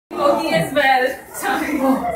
Yogi as well. Sorry.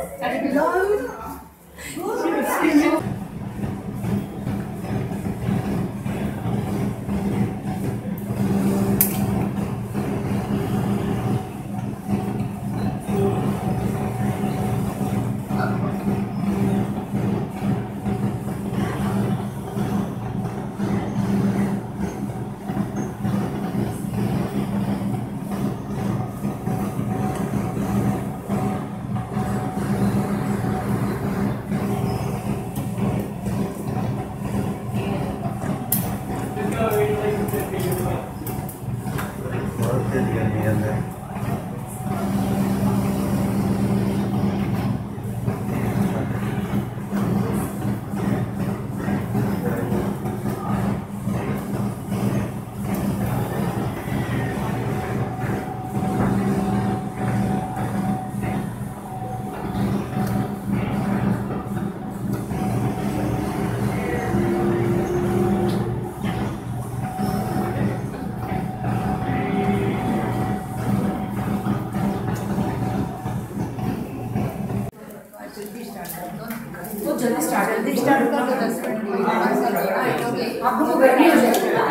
जल्दी start कर दो 10 मिनट आप लोगों को बैठने हो जाएगा।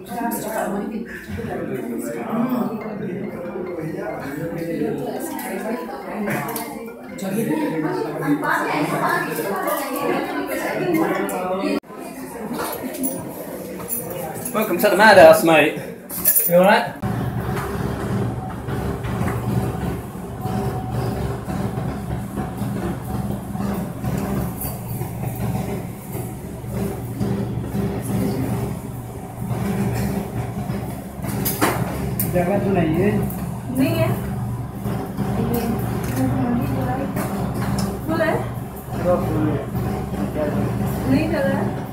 Welcome to the madhouse, mate. You alright? जगह तो नहीं है। नहीं है। फुल है? फुल है। नहीं लग रहा है।